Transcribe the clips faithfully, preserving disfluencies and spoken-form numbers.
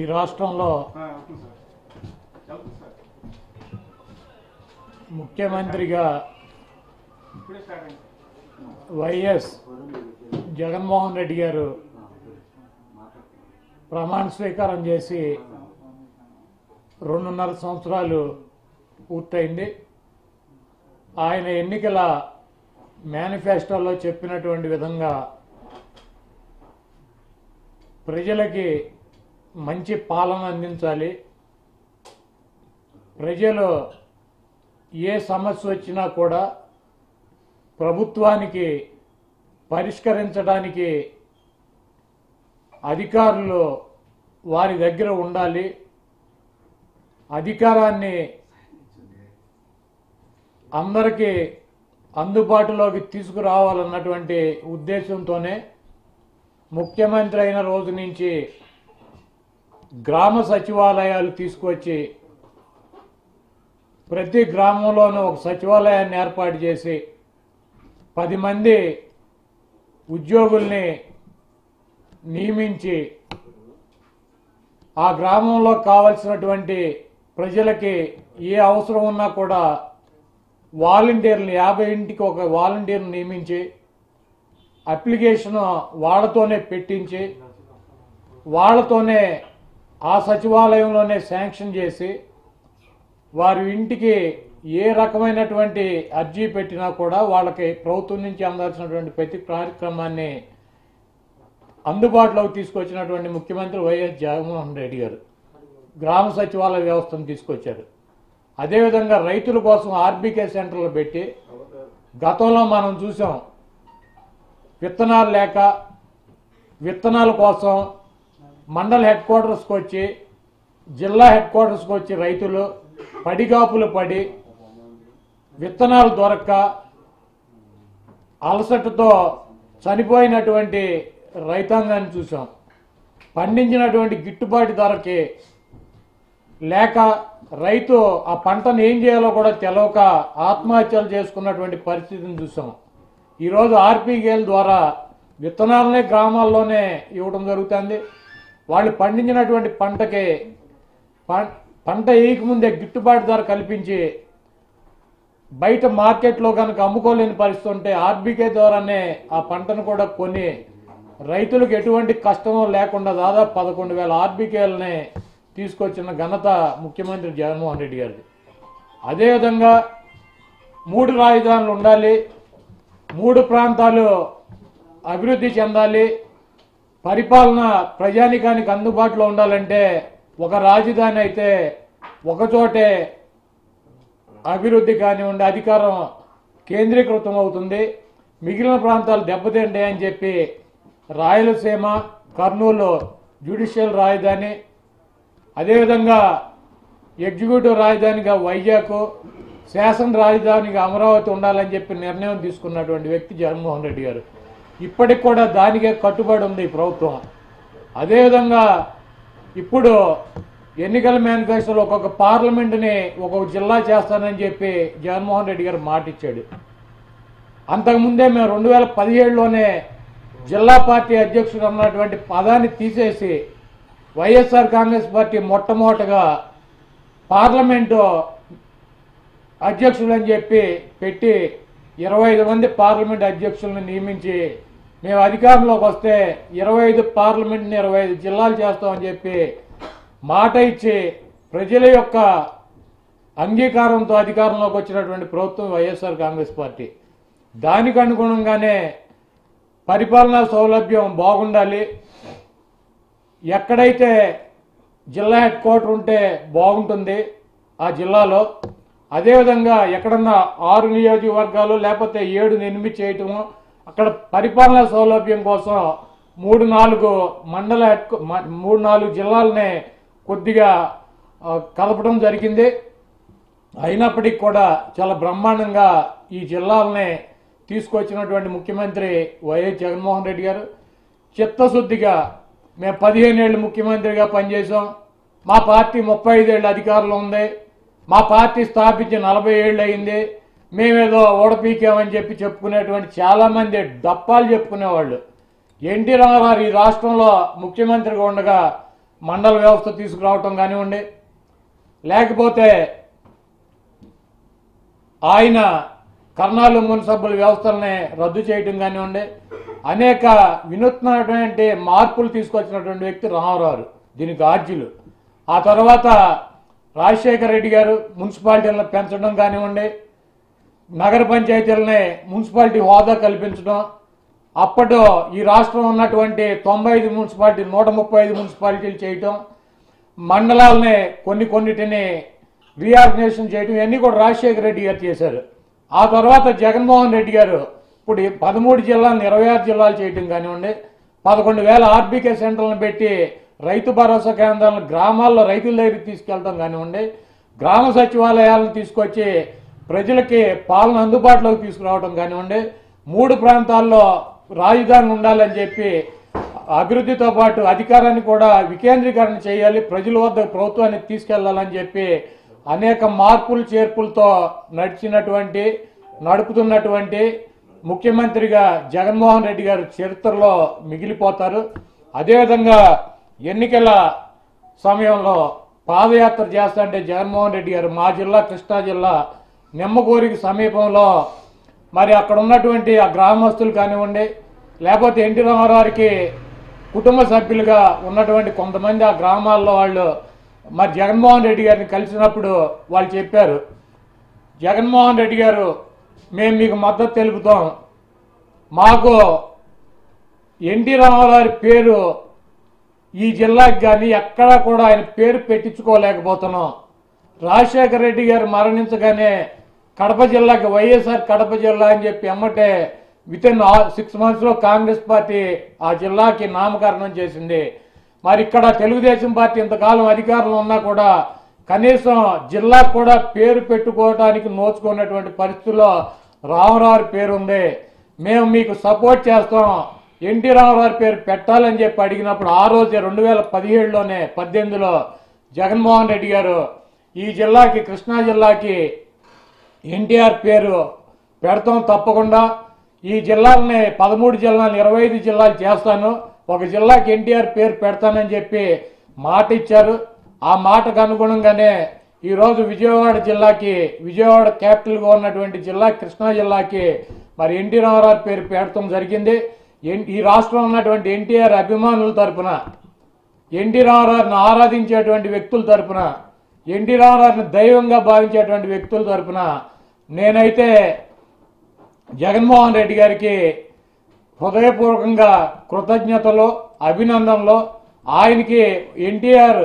రాష్ట్రంలో ముఖ్యమంత్రిగా వైఎస్ జగన్మోహన్ రెడ్డి గారు ప్రమాణ స్వీకారం చేసి రెండున్నర సంవత్సరాలు పూర్తయింది. ఆయన ఎన్నికల మేనిఫెస్టోలో చెప్పినటువంటి విధంగా ప్రజలకి మంచి పాలన అందించాలి, ప్రజలు ఏ సమస్య వచ్చినా కూడా ప్రభుత్వానికి పరిష్కరించడానికి అధికారులు వారి దగ్గర ఉండాలి, అధికారాన్ని అందరికీ అందుబాటులోకి తీసుకురావాలన్నటువంటి ఉద్దేశంతోనే ముఖ్యమంత్రి అయిన రోజు నుంచి గ్రామ సచివాలయాలు తీసుకొచ్చి ప్రతి గ్రామంలోనూ ఒక సచివాలయాన్ని ఏర్పాటు చేసి పది మంది ఉద్యోగుల్ని నియమించి ఆ గ్రామంలో కావలసినటువంటి ప్రజలకి ఏ అవసరం ఉన్నా కూడా వాలంటీర్లు యాభై ఇంటికి ఒక వాలంటీర్ని నియమించి అప్లికేషన్ వాళ్ళతోనే పెట్టించి వాళ్ళతోనే ఆ సచివాలయంలోనే శాంక్షన్ చేసి వారి ఇంటికి ఏ రకమైనటువంటి అర్జీ పెట్టినా కూడా వాళ్ళకి ప్రభుత్వం నుంచి అందాల్సినటువంటి ప్రతి కార్యక్రమాన్ని అందుబాటులోకి తీసుకొచ్చినటువంటి ముఖ్యమంత్రి వైఎస్ జగన్మోహన్ రెడ్డి గారు గ్రామ సచివాలయ వ్యవస్థను తీసుకొచ్చారు. అదేవిధంగా రైతుల కోసం ఆర్బీకే సెంటర్లు పెట్టి గతంలో మనం చూసాం విత్తనాలు లేక విత్తనాల కోసం మండల హెడ్ క్వార్టర్స్కి వచ్చి జిల్లా హెడ్ క్వార్టర్స్కి వచ్చి రైతులు పడిగాపులు పడి విత్తనాలు దొరక్క అలసటతో చనిపోయినటువంటి రైతాంగాన్ని చూసాం. పండించినటువంటి గిట్టుబాటు ధరకి లేక రైతు ఆ పంటను ఏం చేయాలో కూడా తెలవక ఆత్మహత్యలు చేసుకున్నటువంటి పరిస్థితిని చూసాం. ఈరోజు ఆర్పీకేల ద్వారా విత్తనాలనే గ్రామాల్లోనే ఇవ్వడం జరుగుతుంది. వాళ్ళు పండించినటువంటి పంటకి పంట వేయకముందే గిట్టుబాటు ధర కల్పించి బయట మార్కెట్లో కనుక అమ్ముకోలేని పరిస్థితి ఉంటే ఆర్బీకే ద్వారానే ఆ పంటను కూడా కొని రైతులకు ఎటువంటి కష్టమో లేకుండా దాదాపు పదకొండు వేల ఆర్బీకేలని తీసుకొచ్చిన ఘనత ముఖ్యమంత్రి జగన్మోహన్ రెడ్డి గారిది. అదేవిధంగా మూడు రాజధానులు ఉండాలి, మూడు ప్రాంతాలు అభివృద్ధి చెందాలి, పరిపాలన ప్రజానికానికి అందుబాటులో ఉండాలంటే ఒక రాజధాని అయితే ఒకచోటే అభివృద్ధి కానివ్వండి అధికారం కేంద్రీకృతం అవుతుంది, మిగిలిన ప్రాంతాలు దెబ్బతింటాయని చెప్పి రాయలసీమ కర్నూలు జ్యుడిషియల్ రాజధాని, అదేవిధంగా ఎగ్జిక్యూటివ్ రాజధానిగా వైజాగ్, శాసన రాజధానిగా అమరావతి ఉండాలని చెప్పి నిర్ణయం తీసుకున్నటువంటి వ్యక్తి జగన్మోహన్ రెడ్డి గారు. ఇప్పటికి కూడా దానికే కట్టుబడి ఉంది ఈ ప్రభుత్వం. అదేవిధంగా ఇప్పుడు ఎన్నికల మేనిఫెస్టోలో ఒక్కొక్క పార్లమెంటుని ఒక్కొక్క జిల్లా చేస్తానని చెప్పి జగన్మోహన్ రెడ్డి గారు మాట ఇచ్చాడు. అంతకుముందే మేము రెండు వేల పదిహేడులోనే జిల్లా పార్టీ అధ్యక్షుడు అన్నటువంటి పదాన్ని తీసేసి వైఎస్ఆర్ కాంగ్రెస్ పార్టీ మొట్టమొదటగా పార్లమెంటు అధ్యక్షులు అని చెప్పి పెట్టి ఇరవై ఐదు మంది పార్లమెంట్ అధ్యక్షులను నియమించి మేము అధికారంలోకి వస్తే ఇరవై ఐదు పార్లమెంట్ని ఇరవై ఐదు జిల్లాలు చేస్తామని చెప్పి మాట ఇచ్చి ప్రజల యొక్క అంగీకారంతో అధికారంలోకి వచ్చినటువంటి ప్రభుత్వం వైఎస్ఆర్ కాంగ్రెస్ పార్టీ. దానికి అనుగుణంగానే పరిపాలనా సౌలభ్యం బాగుండాలి, ఎక్కడైతే జిల్లా హెడ్ క్వార్టర్ ఉంటే బాగుంటుంది ఆ జిల్లాలో, అదేవిధంగా ఎక్కడన్నా ఆరు నియోజకవర్గాలు లేకపోతే ఏడు ఎనిమిది చేయటము అక్కడ పరిపాలనా సౌలభ్యం కోసం మూడు నాలుగు మండల హెడ్ మూడు నాలుగు జిల్లాలనే కొద్దిగా కలపడం జరిగింది. అయినప్పటికీ కూడా చాలా బ్రహ్మాండంగా ఈ జిల్లాలనే తీసుకొచ్చినటువంటి ముఖ్యమంత్రి వైఎస్ జగన్మోహన్ రెడ్డి గారు చిత్తశుద్ధిగా మేము పదిహేను ఏళ్ళు ముఖ్యమంత్రిగా పనిచేసాం, మా పార్టీ ముప్పై ఐదేళ్ళు అధికారంలో ఉంది, మా పార్టీ స్థాపించి నలభై ఏళ్ళు అయింది, మేమేదో ఓడపీకామని చెప్పి చెప్పుకునేటువంటి చాలామంది డప్పాలు చెప్పుకునేవాళ్ళు. ఎన్టీ రామారావు ఈ రాష్ట్రంలో ముఖ్యమంత్రిగా ఉండగా మండల వ్యవస్థ తీసుకురావటం కానివ్వండి, లేకపోతే ఆయన కర్నాలు మున్సిపల్ వ్యవస్థల్ని రద్దు చేయటం కానివ్వండి, అనేక వినూత్నమైనటువంటి మార్పులు తీసుకొచ్చినటువంటి వ్యక్తి రామారావు. దీనికి ఆర్జీలు. ఆ తర్వాత రాజశేఖర రెడ్డి గారు మున్సిపాలిటీలను పెంచడం కానివ్వండి, నగర పంచాయతీలని మున్సిపాలిటీ హోదా కల్పించడం, అప్పట్లో ఈ రాష్ట్రం ఉన్నటువంటి తొంభై ఐదు మున్సిపాలిటీ నూట ముప్పై ఐదు మున్సిపాలిటీలు చేయటం, మండలాలని కొన్ని కొన్నిటిని రీఆర్గనైజేషన్ చేయటం, ఇవన్నీ కూడా రాజశేఖర రెడ్డి గారు చేశారు. ఆ తర్వాత జగన్మోహన్ రెడ్డి గారు ఇప్పుడు పదమూడు జిల్లాలను ఇరవై ఆరు జిల్లాలు చేయటం కానివ్వండి, పదకొండు వేల ఆర్బీకే సెంటర్లను పెట్టి రైతు భరోసా కేంద్రాలను గ్రామాల్లో రైతుల దగ్గరికి తీసుకెళ్తాం కానివ్వండి, గ్రామ సచివాలయాలను తీసుకొచ్చి ప్రజలకి పాలన అందుబాటులోకి తీసుకురావడం కానివ్వండి, మూడు ప్రాంతాల్లో రాజధాని ఉండాలని చెప్పి అభివృద్ధితో పాటు అధికారాన్ని కూడా వికేంద్రీకరణ చేయాలి, ప్రజల వద్ద ప్రభుత్వాన్ని తీసుకెళ్లాలని చెప్పి అనేక మార్పులు చేర్పులతో నడిచినటువంటి నడుపుతున్నటువంటి ముఖ్యమంత్రిగా జగన్మోహన్ రెడ్డి గారు చరిత్రలో మిగిలిపోతారు. అదేవిధంగా ఎన్నికల సమయంలో పాదయాత్ర చేస్తుంటే జగన్మోహన్ రెడ్డి గారు మా జిల్లా కృష్ణా జిల్లా నిమ్మగూరికి సమీపంలో మరి అక్కడ ఉన్నటువంటి ఆ గ్రామస్తులు కానివ్వండి, లేకపోతే ఎన్టీ రామారావుకి కుటుంబ సభ్యులుగా ఉన్నటువంటి కొంతమంది ఆ గ్రామాల్లో వాళ్ళు మరి జగన్మోహన్ రెడ్డి గారిని కలిసినప్పుడు వాళ్ళు చెప్పారు, జగన్మోహన్ రెడ్డి గారు మేము మీకు మద్దతు తెలుపుతాం, మాకు ఎన్టీ రామారావు పేరు ఈ జిల్లాకి కానీ ఎక్కడా కూడా ఆయన పేరు పెట్టించుకోలేకపోతున్నాం. రాజశేఖర రెడ్డి గారు మరణించగానే కడప జిల్లాకి వైఎస్ఆర్ కడప జిల్లా అని చెప్పి ఎమ్మటే విత్ ఇన్ సిక్స్ మంత్స్లో కాంగ్రెస్ పార్టీ ఆ జిల్లాకి నామకరణం చేసింది. మరి ఇక్కడ తెలుగుదేశం పార్టీ ఇంతకాలం అధికారంలో ఉన్నా కూడా కనీసం జిల్లాకు కూడా పేరు పెట్టుకోవడానికి నోచుకున్నటువంటి పరిస్థితుల్లో రామారావు పేరు ఉంది. మేము మీకు సపోర్ట్ చేస్తాం, ఎన్టీ రామారావు పేరు పెట్టాలని చెప్పి అడిగినప్పుడు ఆ రోజే రెండు వేల పదిహేడులోనే పద్దెనిమిదిలో జగన్మోహన్ రెడ్డి గారు ఈ జిల్లాకి కృష్ణా జిల్లాకి ఎన్టీఆర్ పేరు పెడతాం తప్పకుండా, ఈ జిల్లాలని పదమూడు జిల్లాలను ఇరవై ఐదు జిల్లాలు చేస్తాను, ఒక జిల్లాకి ఎన్టీఆర్ పేరు పెడతానని చెప్పి మాట ఇచ్చారు. ఆ మాటకు అనుగుణంగానే ఈరోజు విజయవాడ జిల్లాకి విజయవాడ క్యాపిటల్గా ఉన్నటువంటి జిల్లా కృష్ణా జిల్లాకి మరి ఎన్టీ రామారావు పేరు పెట్టడం జరిగింది. ఈ రాష్ట్రంలో ఉన్నటువంటి ఎన్టీఆర్ అభిమానుల తరఫున, ఎన్టీ రామారావుని ఆరాధించేటువంటి వ్యక్తుల తరఫున, ఎన్టీ రామారావుని దైవంగా భావించేటువంటి వ్యక్తుల తరఫున నేనైతే జగన్మోహన్ రెడ్డి గారికి హృదయపూర్వకంగా కృతజ్ఞతలు అభినందనలు. ఆయనకి ఎన్టీఆర్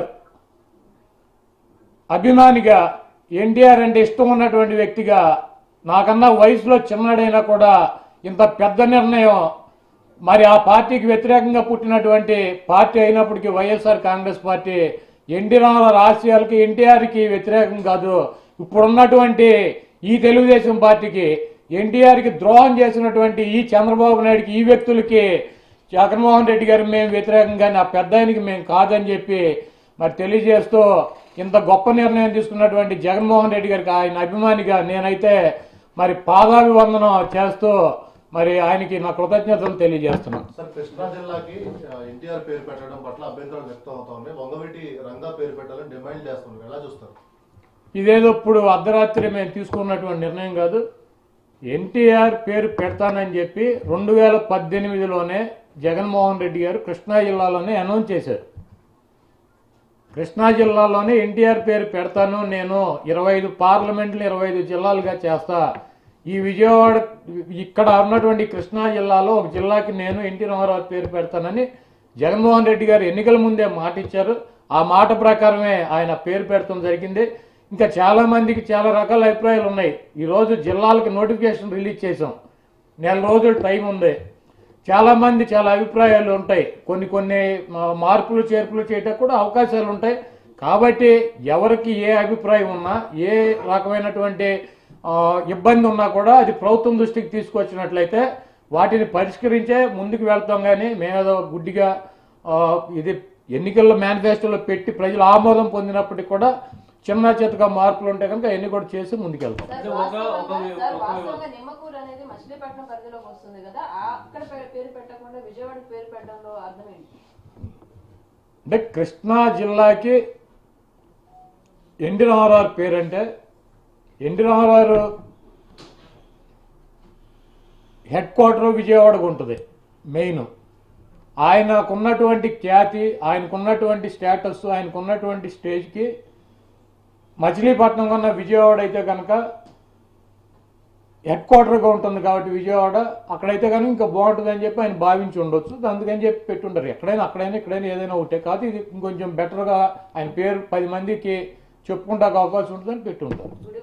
అభిమానిగా, ఎన్టీఆర్ అంటే ఇష్టం ఉన్నటువంటి వ్యక్తిగా, నాకన్నా వయసులో చిన్నడైనా కూడా ఇంత పెద్ద నిర్ణయం మరి ఆ పార్టీకి వ్యతిరేకంగా పుట్టినటువంటి పార్టీ అయినప్పటికీ YSR Congress party NT Ramarao ఆశయాలకి ఎన్టీఆర్కి వ్యతిరేకం కాదు. ఇప్పుడున్నటువంటి ఈ తెలుగుదేశం పార్టీకి ఎన్టీఆర్కి ద్రోహం చేసినటువంటి ఈ చంద్రబాబు నాయుడికి ఈ వ్యక్తులకి జగన్మోహన్ రెడ్డి గారు మేము వ్యతిరేకంగానే ఆ పెద్ద ఆయనకి మేము కాదని చెప్పి మరి తెలియజేస్తూ ఇంత గొప్ప నిర్ణయం తీసుకున్నటువంటి జగన్మోహన్ రెడ్డి గారికి ఆయన అభిమానిగా నేనైతే మరి పాదాభివందనం చేస్తూ మరి ఆయనకి నా కృతజ్ఞతలు తెలియజేస్తున్నాను. సార్, కృష్ణా జిల్లాకి ఎన్టీఆర్ పేరు పెట్టడం పట్ల అభ్యంతరాలు వ్యక్తం అవుతా ఉన్నాయి. వంగవీటి రంగా పేరు పెట్టాలని డిమాండ్ చేస్తున్నారు, ఎలా చూస్తారు? ఇదేదో ఇప్పుడు అర్ధరాత్రి మేము తీసుకున్నటువంటి నిర్ణయం కాదు. ఎన్టీఆర్ పేరు పెడతానని చెప్పి రెండు వేల పద్దెనిమిదిలోనే జగన్మోహన్ రెడ్డి గారు కృష్ణా జిల్లాలోనే అనౌన్స్ చేశారు. కృష్ణా జిల్లాలోనే ఎన్టీఆర్ పేరు పెడతాను, నేను ఇరవై ఐదు పార్లమెంట్లు ఇరవై ఐదు జిల్లాలుగా చేస్తా, ఈ విజయవాడ ఇక్కడ ఉన్నటువంటి కృష్ణా జిల్లాలో ఒక జిల్లాకి నేను ఎన్టీ రామారావు పేరు పెడతానని జగన్మోహన్ రెడ్డి గారు ఎన్నికల ముందే మాట ఇచ్చారు. ఆ మాట ప్రకారమే ఆయన పేరు పెడతాం జరిగింది. ఇంకా చాలా మందికి చాలా రకాల అభిప్రాయాలు ఉన్నాయి. ఈరోజు జిల్లాలకు నోటిఫికేషన్ రిలీజ్ చేసాం, నెల రోజులు టైం ఉంది. చాలామంది చాలా అభిప్రాయాలు ఉంటాయి, కొన్ని కొన్ని మార్పులు చేర్పులు చేయటం కూడా అవకాశాలు ఉంటాయి. కాబట్టి ఎవరికి ఏ అభిప్రాయం ఉన్నా, ఏ రకమైనటువంటి ఇబ్బంది ఉన్నా కూడా అది ప్రభుత్వం దృష్టికి తీసుకొచ్చినట్లయితే వాటిని పరిష్కరించే ముందుకు వెళ్తాం. కానీ మేమేదో గుడ్డిగా ఇది ఎన్నికల్లో మేనిఫెస్టోలో పెట్టి ప్రజలు ఆమోదం పొందినప్పటికీ కూడా చిన్న చేతగా మార్పులు ఉంటే కనుక ఎన్ని కూడా చేసి ముందుకెళ్తాం. అంటే కృష్ణా జిల్లాకి ఎన్టీ రామారావు పేరంటే ఎన్టీ రామారావు హెడ్ క్వార్టర్ విజయవాడకు ఉంటుంది మెయిన్. ఆయనకున్నటువంటి ఖ్యాతి, ఆయనకున్నటువంటి స్టేటస్, ఆయనకున్నటువంటి స్టేజ్కి మచిలీపట్నం కన్నా విజయవాడ అయితే కనుక హెడ్ క్వార్టర్గా ఉంటుంది కాబట్టి విజయవాడ అక్కడైతే కానీ ఇంకా బాగుంటుంది అని చెప్పి ఆయన భావించి ఉండొచ్చు. అందుకని చెప్పి పెట్టుంటారు. ఎక్కడైనా అక్కడైనా ఇక్కడైనా ఏదైనా ఒకటే కాదు, ఇది ఇంకొంచెం బెటర్గా ఆయన పేరు పది మందికి చెప్పుకుంటాక అవకాశం ఉంటుందని పెట్టుంటారు.